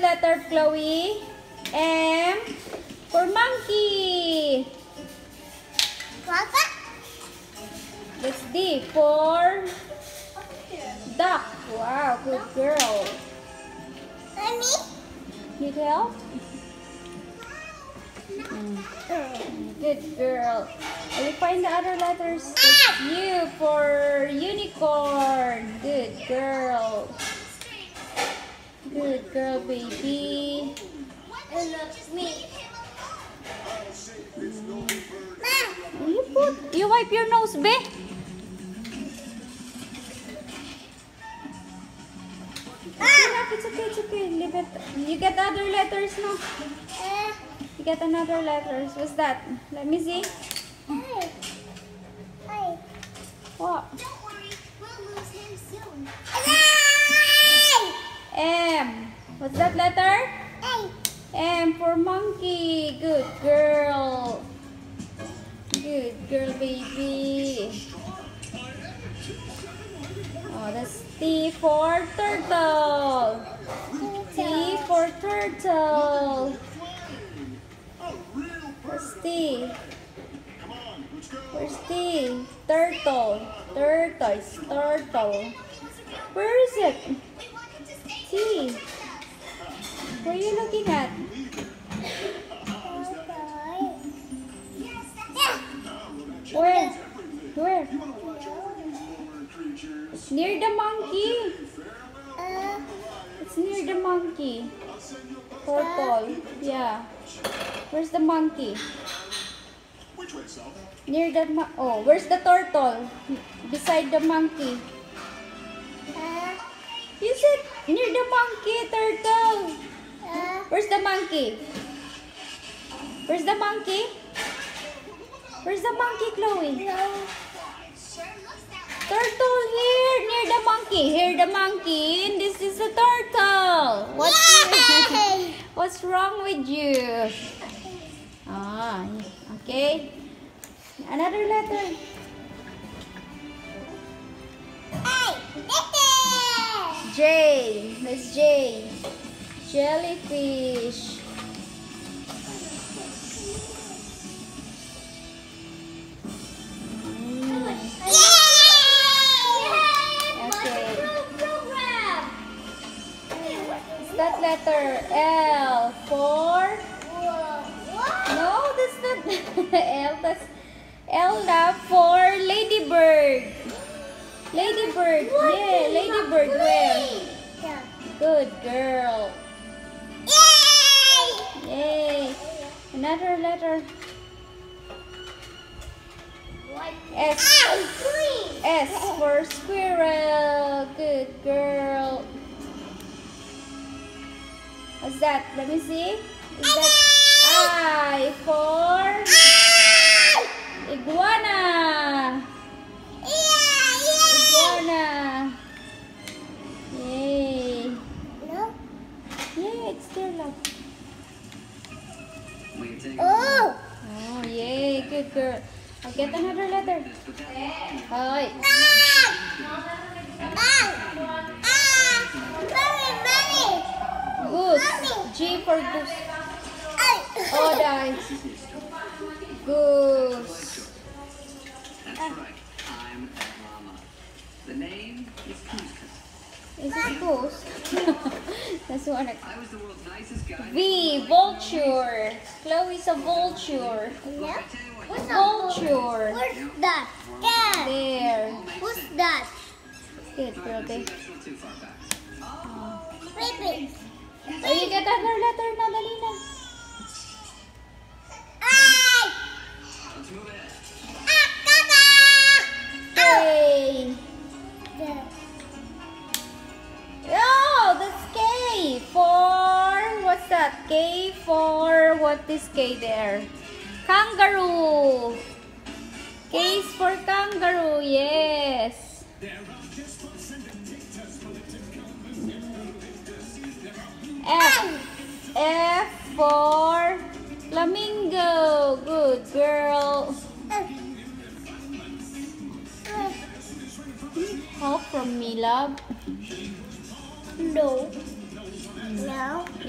letter, Chloe? M for monkey. That's D for duck. Wow, good girl. Need help? Good girl. Will you find the other letters? That's U for unicorn. Good girl. Good girl, baby. You wipe your nose, babe. It's okay, it's okay. Leave it. You get other letters now. You get another letters. What's that? Let me see. What? M. What's that letter? M for monkey. Good girl. Good girl, baby. Oh, that's T for turtle. T for turtle. Where's T? Where's T? Turtle. Tortoise. Turtle. Where is it? T. What are you looking at? Where? Where? It's near the monkey. It's near the monkey. Turtle. Yeah. Where's the monkey? Near the oh, where's the turtle? Beside the monkey. You said near the monkey, turtle. Where's the monkey? Where's the monkey? Where's the monkey, Chloe? Turtle here, near the monkey. Here the monkey, and this is a turtle. What's wrong with you? Ah, okay. Another letter. J. That's J. Jellyfish. That letter L for no, that's not L. That's L for ladybird. Ladybird, yeah, ladybird. Where? Good girl. Yay! Another letter. S. S for squirrel. Good girl. What's that? Let me see. Is that I for iguana? Iguana. Yay. Yeah, it's there, love. Oh, yay. Good girl. I'll get another letter. Hi. Goose. G for goose. Oh, die. Goose. That's right. I'm a llama. The name is Cuscus. Is it goose? That's one. I was the world's nicest guy. V. Vulture. Chloe's a vulture. Yeah? What's Vulture. Where's that? There. What's that? Good girl, babe. Too far back. Baby. Oh, you get another letter na, dali na. Let's move ahead. K. Oh, that's K for, what's that? K for, what is K there? Kangaroo. K is for kangaroo, yes. F. F for flamingo. Good girl. Help from me, love. No. No.